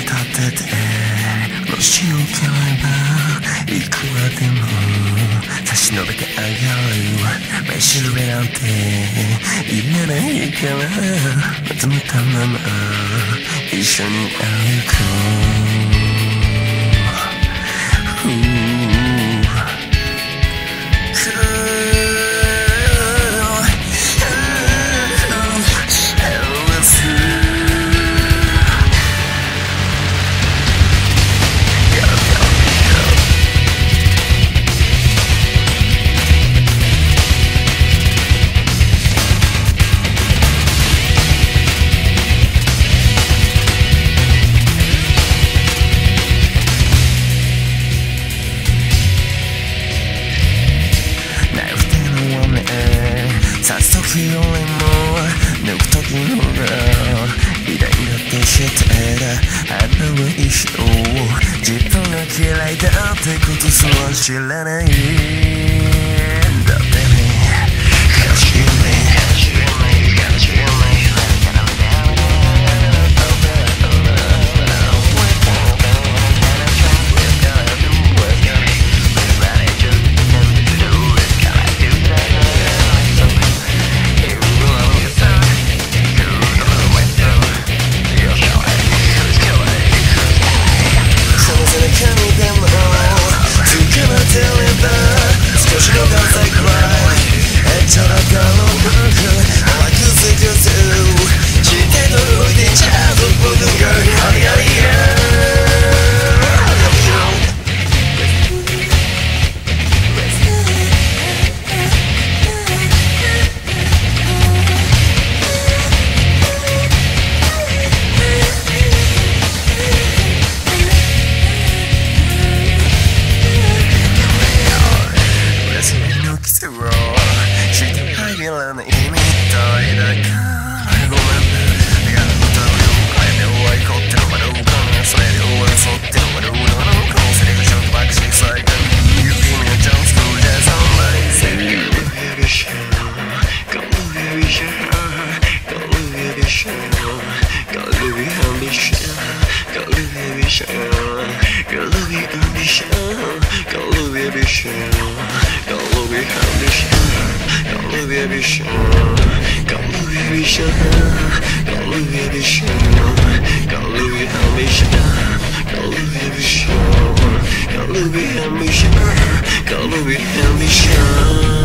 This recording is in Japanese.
立ててもしよければいくらでも差し伸べてあげる目しるべなんていらないからまとめたまま一緒に歩こう刺す時よりも抜く時の方が偉大だって知ってるあんなは一生自分が嫌いだってことすら知らないだってね悲しいねGo